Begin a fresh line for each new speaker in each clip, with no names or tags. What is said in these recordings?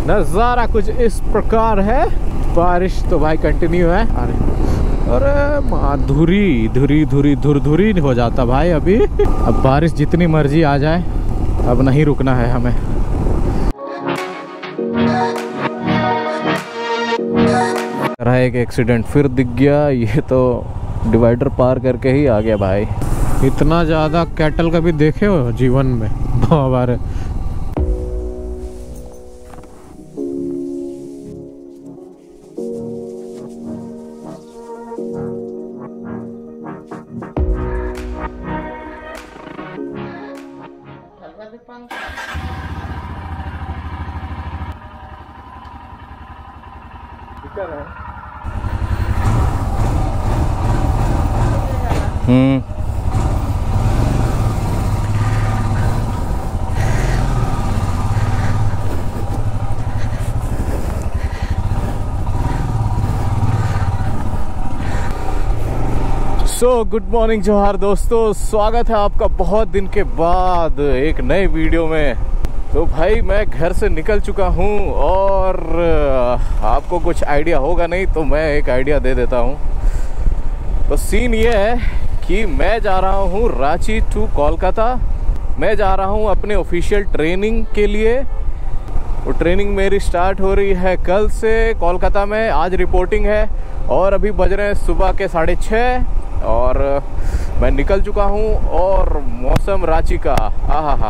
नज़ारा कुछ इस प्रकार है। बारिश तो भाई कंटिन्यू है। अरे धुरी धुरी धुरी धुर धुरी हो जाता भाई अभी। अब बारिश जितनी मर्जी आ जाए, अब नहीं रुकना है हमें। रहा एक एक्सीडेंट फिर दिख गया। ये तो डिवाइडर पार करके ही आ गया भाई। इतना ज़्यादा कैटल कभी देखे हो जीवन में? बार गुड मॉर्निंग जोहार दोस्तों, स्वागत है आपका बहुत दिन के बाद एक नए वीडियो में। तो भाई मैं घर से निकल चुका हूँ और आपको कुछ आइडिया होगा नहीं तो मैं एक आइडिया दे देता हूँ। तो सीन ये है कि मैं जा रहा हूँ रांची टू कोलकाता। मैं जा रहा हूँ अपने ऑफिशियल ट्रेनिंग के लिए। वो ट्रेनिंग मेरी स्टार्ट हो रही है कल से कोलकाता में। आज रिपोर्टिंग है और अभी बज रहे हैं सुबह के 6:30 और मैं निकल चुका हूँ। और मौसम रांची का आहा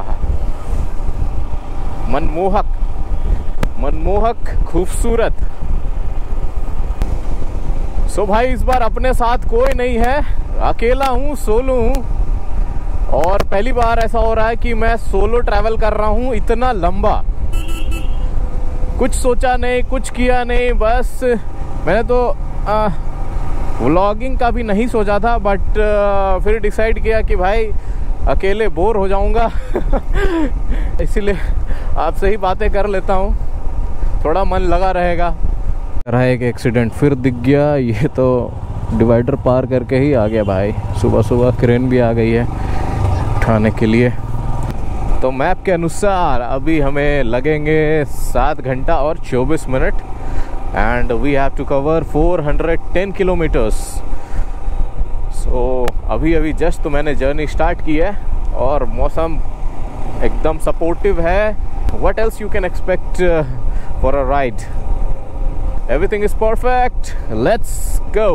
मनमोहक खूबसूरत। सो भाई इस बार अपने साथ कोई नहीं है, अकेला हूँ, सोलो हूँ। और पहली बार ऐसा हो रहा है कि मैं सोलो ट्रैवल कर रहा हूँ इतना लंबा। कुछ सोचा नहीं, कुछ किया नहीं, बस मैंने तो व्लॉगिंग का भी नहीं सोचा था, बट फिर डिसाइड किया कि भाई अकेले बोर हो जाऊंगा इसीलिए आपसे ही बातें कर लेता हूँ, थोड़ा मन लगा रहेगा। रहा एक एक्सीडेंट फिर दिख गया। ये तो डिवाइडर पार करके ही आ गया भाई। सुबह सुबह क्रेन भी आ गई है उठाने के लिए। तो मैप के अनुसार अभी हमें लगेंगे 7 घंटा और 24 minute and we have to cover 410 kilometers. So अभी जस्ट तो मैंने जर्नी स्टार्ट की है और मौसम एकदम सपोर्टिव है। What else you can expect for a ride? Everything is perfect. Let's go.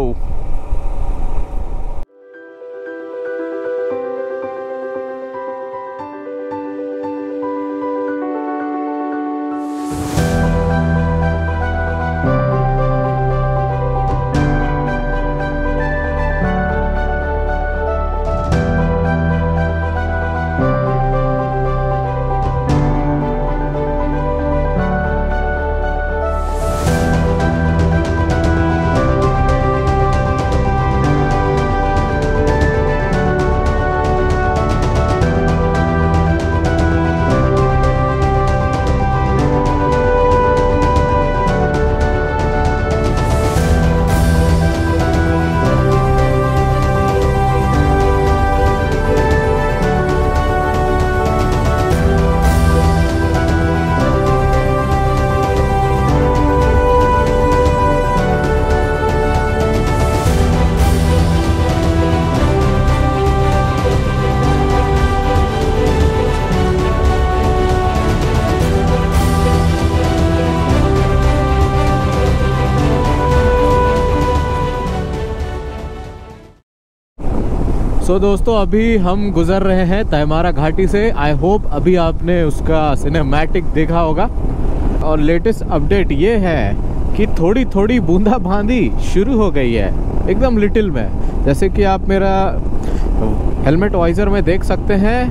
तो दोस्तों अभी हम गुजर रहे हैं तैमारा घाटी से। आई होप अभी आपने उसका सिनेमैटिक देखा होगा। और लेटेस्ट अपडेट ये है कि थोड़ी थोड़ी बूंदाबांदी शुरू हो गई है, एकदम लिटिल में। जैसे कि आप मेरा हेलमेट वाइजर में देख सकते हैं।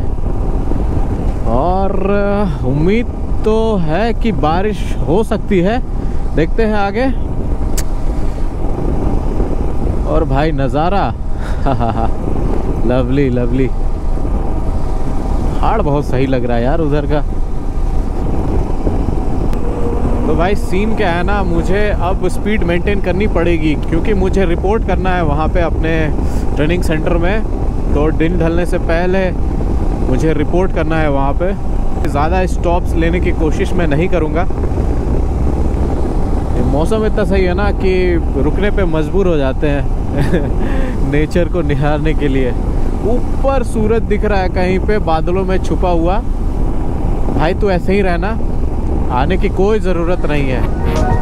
और उम्मीद तो है कि बारिश हो सकती है, देखते हैं आगे। और भाई नज़ारा लवली लवली। पहाड़ बहुत सही लग रहा है यार उधर का। तो भाई सीन क्या है ना, मुझे अब स्पीड मेंटेन करनी पड़ेगी क्योंकि मुझे रिपोर्ट करना है वहाँ पे अपने ट्रेनिंग सेंटर में। तो दिन ढलने से पहले मुझे रिपोर्ट करना है वहाँ पे। ज़्यादा स्टॉप्स लेने की कोशिश मैं नहीं करूँगा मौसम इतना सही है ना कि रुकने पे मजबूर हो जाते हैं नेचर को निहारने के लिए। ऊपर सूरज दिख रहा है कहीं पे बादलों में छुपा हुआ। भाई तो ऐसे ही रहना, आने की कोई ज़रूरत नहीं है।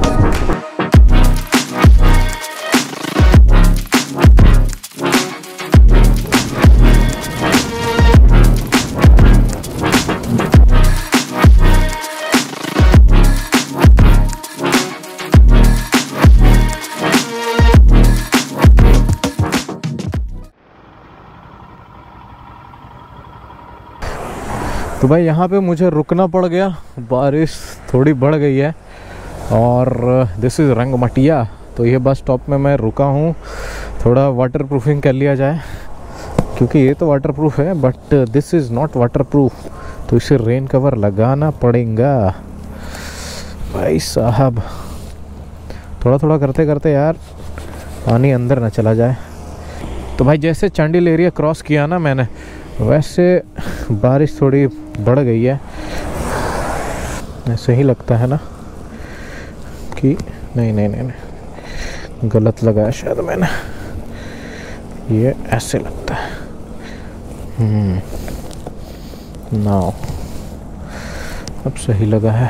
तो भाई यहाँ पे मुझे रुकना पड़ गया, बारिश थोड़ी बढ़ गई है और दिस इज़ रंगमटिया। तो ये बस स्टॉप में मैं रुका हूँ, थोड़ा वाटर प्रूफिंग कर लिया जाए क्योंकि ये तो वाटर प्रूफ है but this is not waterproof, तो इसे रेन कवर लगाना पड़ेगा भाई साहब। थोड़ा थोड़ा करते करते यार पानी अंदर ना चला जाए। तो भाई जैसे चांडिल एरिया क्रॉस किया ना मैंने, वैसे बारिश थोड़ी बढ़ गई है। ऐसे ही लगता है ना कि नहीं गलत लगाया शायद मैंने, ये ऐसे लगता है। नाउ अब सही लगा है।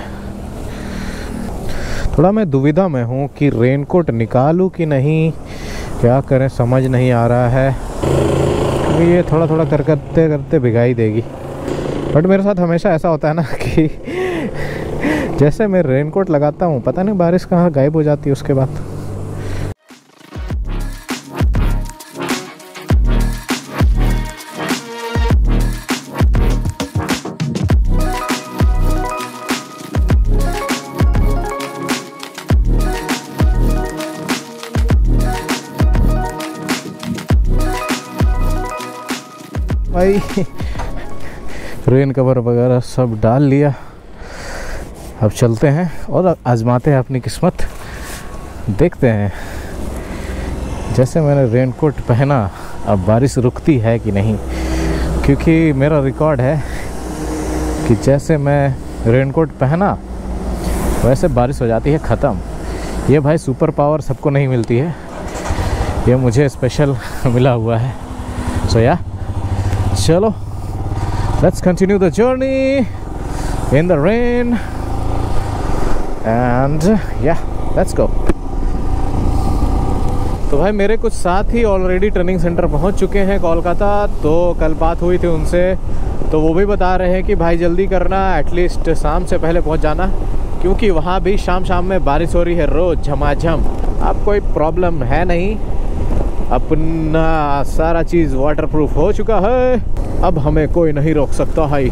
थोड़ा मैं दुविधा में हूँ कि रेनकोट निकालूं कि नहीं, क्या करें समझ नहीं आ रहा है। ये थोड़ा थोड़ा करते करते भिगाई देगी। बट मेरे साथ हमेशा ऐसा होता है ना कि जैसे मैं रेनकोट लगाता हूँ पता नहीं बारिश कहाँ गायब हो जाती है उसके बाद। भाई रेन कवर वगैरह सब डाल लिया, अब चलते हैं और आजमाते हैं अपनी किस्मत। देखते हैं जैसे मैंने रेनकोट पहना अब बारिश रुकती है कि नहीं, क्योंकि मेरा रिकॉर्ड है कि जैसे मैं रेनकोट पहना वैसे बारिश हो जाती है ख़त्म। ये भाई सुपर पावर सबको नहीं मिलती है, ये मुझे स्पेशल मिला हुआ है। सो या चलो let's continue the journey in the rain and yeah let's go। तो भाई मेरे कुछ साथी ऑलरेडी ट्रेनिंग सेंटर पहुंच चुके हैं कोलकाता। तो कल बात हुई थी उनसे, तो वो भी बता रहे हैं कि भाई जल्दी करना, एटलीस्ट शाम से पहले पहुंच जाना, क्योंकि वहाँ भी शाम में बारिश हो रही है रोज़ झमाझम। अब कोई प्रॉब्लम है नहीं, अपना सारा चीज़ वाटरप्रूफ हो चुका है, अब हमें कोई नहीं रोक सकता है।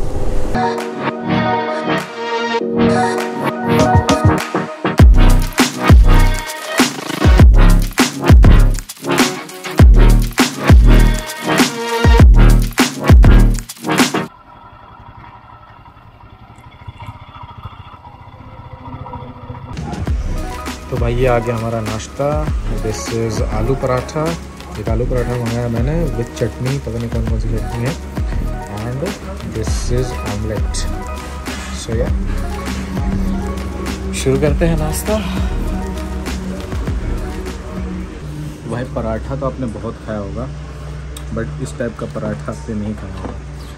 तो भाई ये आ गया हमारा नाश्ता। दिस इज़ आलू पराठा। एक आलू पराठा मंगाया मैंने विद चटनी, पता नहीं कौन सी चटनी है, and this is omelette. So या शुरू करते हैं नाश्ता। भाई पराठा तो आपने बहुत खाया होगा बट इस टाइप का पराठा आपने नहीं खाया होगा।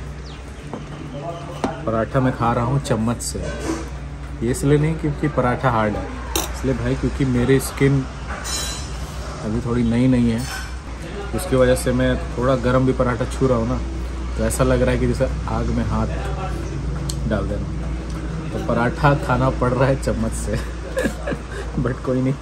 पराठा मैं खा रहा हूँ चम्मच से, ये इसलिए नहीं क्योंकि पराठा हार्ड है, इसलिए भाई क्योंकि मेरी स्किन अभी थोड़ी नई है, उसकी वजह से मैं थोड़ा गर्म भी पराठा छू रहा हूँ ना, तो ऐसा लग रहा है कि जैसे आग में हाथ डाल देना। तो पराठा खाना पड़ रहा है चम्मच से बट कोई नहीं।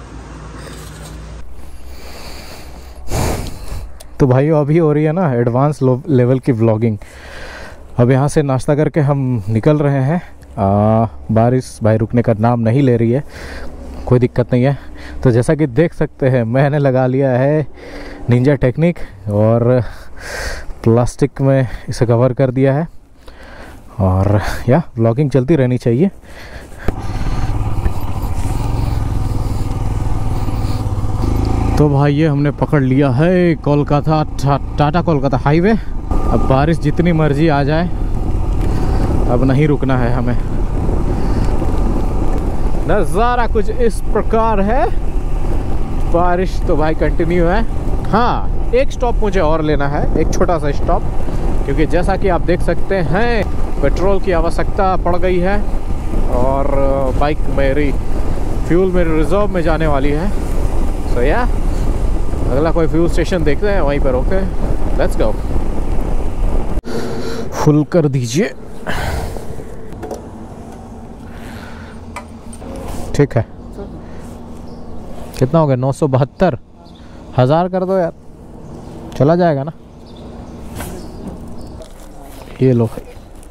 तो भाई अभी हो रही है ना एडवांस लेवल की व्लॉगिंग। अब यहाँ से नाश्ता करके हम निकल रहे हैं। बारिश भाई रुकने का नाम नहीं ले रही है, कोई दिक्कत नहीं है। तो जैसा कि देख सकते हैं मैंने लगा लिया है निंजा टेक्निक और प्लास्टिक में इसे कवर कर दिया है, और या व्लॉगिंग चलती रहनी चाहिए। तो भाई ये हमने पकड़ लिया है कोलकाता टाटा कोलकाता हाईवे। अब बारिश जितनी मर्जी आ जाए अब नहीं रुकना है हमें। नज़ारा कुछ इस प्रकार है। बारिश तो भाई कंटिन्यू है। हाँ, एक स्टॉप मुझे और लेना है, एक छोटा सा स्टॉप, क्योंकि जैसा कि आप देख सकते हैं पेट्रोल की आवश्यकता पड़ गई है और बाइक मेरी फ्यूल मेरे रिजर्व में जाने वाली है। सो या अगला कोई फ्यूल स्टेशन देखते हैं, वहीं पर रोकते हैं। Let's go. फुल कर दीजिए। ठीक है, कितना हो गया? 972। 1000 कर दो यार, चला जाएगा ना। ये लो भाई।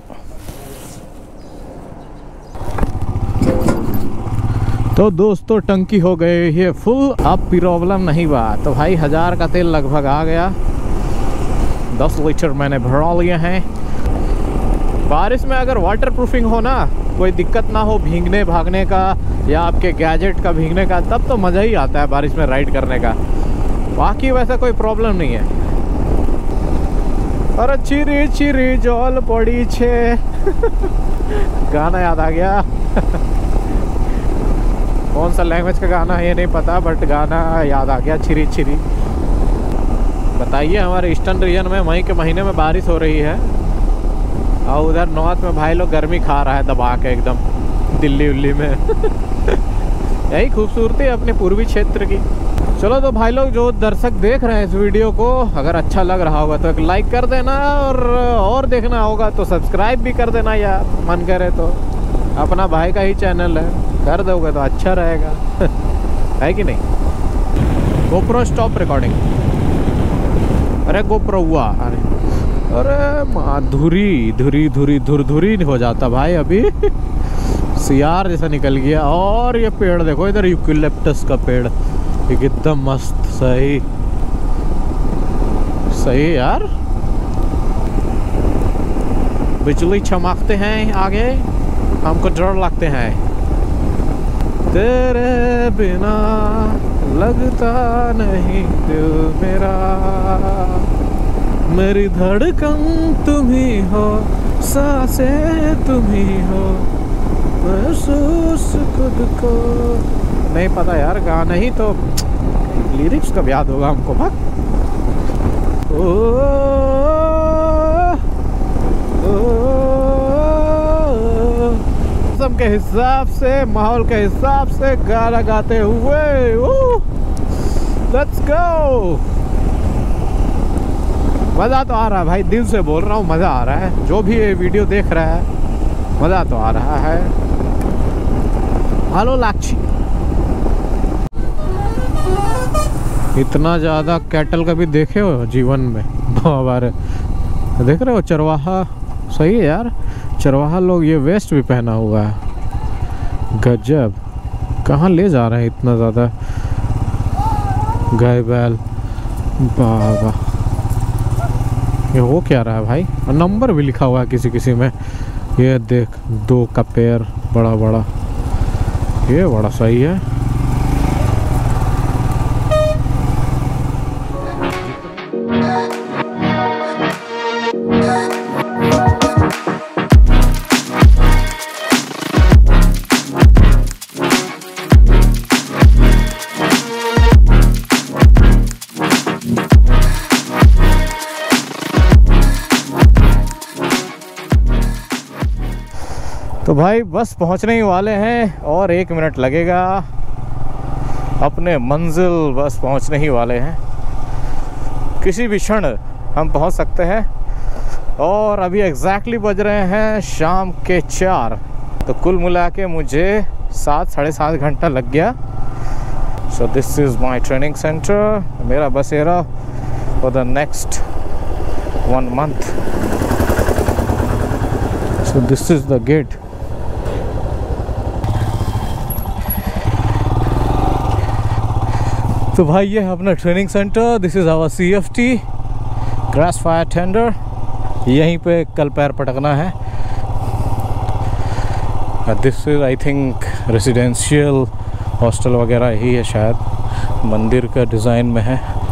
तो दोस्तों टंकी हो गई है फुल, अब प्रॉब्लम नहीं बा। तो भाई 1000 का तेल लगभग आ गया। 10 लीटर मैंने भरा लिए हैं। बारिश में अगर वाटर प्रूफिंग हो ना, कोई दिक्कत ना हो भीगने भागने का या आपके गैजेट का भीगने का, तब तो मज़ा ही आता है बारिश में राइड करने का। बाकी वैसा कोई प्रॉब्लम नहीं है। अरे चिरी चिरी जल पड़ी छे गाना याद आ गया कौन सा लैंग्वेज का गाना है ये नहीं पता, बट गाना याद आ गया, चिरी चिरी। बताइए, हमारे ईस्टर्न रीजन में मई के महीने में बारिश हो रही है और उधर नॉर्थ में भाई लोग गर्मी खा रहा है दबा के एकदम, दिल्ली उल्ली में यही खूबसूरती है अपने पूर्वी क्षेत्र की। चलो तो भाई लोग जो दर्शक देख रहे हैं इस वीडियो को, अगर अच्छा लग रहा होगा तो एक लाइक कर देना, और देखना होगा तो सब्सक्राइब भी कर देना यार, मन करे तो। अपना भाई का ही चैनल है, कर दोगे तो अच्छा रहेगा है कि नहीं। GoPro stop recording. अरे गोप्रो हुआ, अरे धुरी धुरी धुरी धुर धुरी हो जाता भाई अभी सियार जैसा निकल गया। और ये पेड़ देखो इधर, यूकेलिप्टस का पेड़ एकदम मस्त। सही सही यार। बिजली चमकते हैं आगे, हमको डर लगते हैं। तेरे बिना लगता नहीं दिल मेरा, मेरी धड़कन तुम ही हो, सांसें तुम ही हो, महसूस खुद को। नहीं पता यार, गाना ही तो लिरिक्स कब याद होगा हमको। भाग मौसम के हिसाब से, माहौल के हिसाब से गाना गाते हुए लेट्स गो। मज़ा तो आ रहा है भाई, दिल से बोल रहा हूँ, मज़ा आ रहा है। जो भी ये वीडियो देख रहा है मज़ा तो आ रहा है। हेलो लाक्षी। इतना ज़्यादा कैटल कभी देखे हो जीवन में? हमारे देख रहे हो चरवाहा। सही है यार, चरवाहा लोग ये वेस्ट भी पहना हुआ है। गजब, कहाँ ले जा रहे हैं इतना ज़्यादा गाय बैल। बाबा, ये हो क्या रहा है भाई? नंबर भी लिखा हुआ है किसी किसी में। ये देख, 2 का पेड़ बड़ा बड़ा, ये बड़ा सही है। तो भाई बस पहुंचने ही वाले हैं और 1 मिनट लगेगा, अपने मंजिल बस पहुंचने ही वाले हैं। किसी भी क्षण हम पहुंच सकते हैं। और अभी एग्जैक्टली बज रहे हैं शाम के 4। तो कुल मिला के मुझे 7 साढ़े 7 घंटा लग गया। So this is my training centre, मेरा बसेरा for the next 1 month। So this is the gate. तो भाई ये है अपना training centre. This is our CFT crash fire tender. यहीं पे कल पैर पटकना है। This is I think residential hostel वगैरह ही है शायद, मंदिर का डिज़ाइन में है।